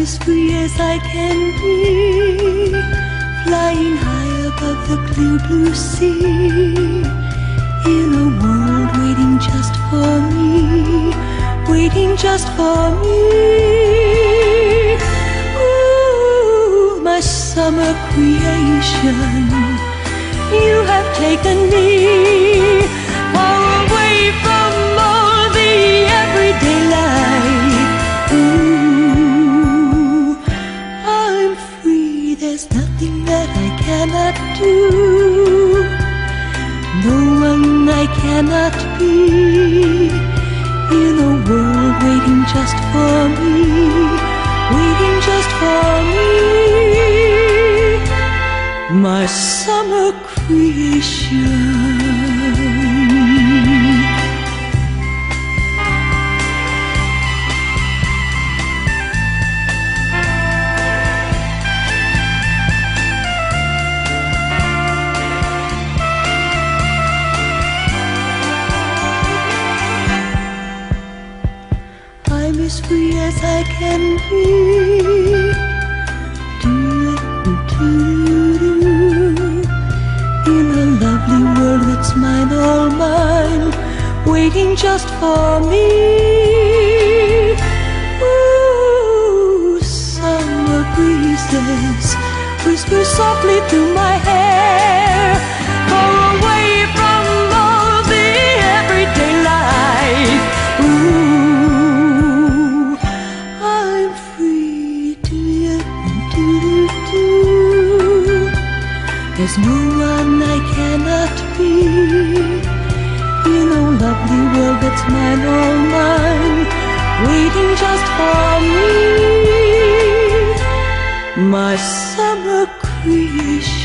as free as I can be, flying high above the clear blue sea, in a world waiting just for me, waiting just for me. Ooh, my summer creation, you have taken me far away from all the everyday life. Ooh, I'm free, there's nothing that I cannot do, no one I cannot be, in a world waiting just for me, waiting just for me. My summer creation. I'm as free as I can be. In a lovely world that's mine, all mine, waiting just for me. Ooh, summer breezes whisper softly through my hair, far away from all the everyday life. Ooh, I'm free. There's no one I cannot be, in a lovely world that's mine, all mine, waiting just for me. My summer creation.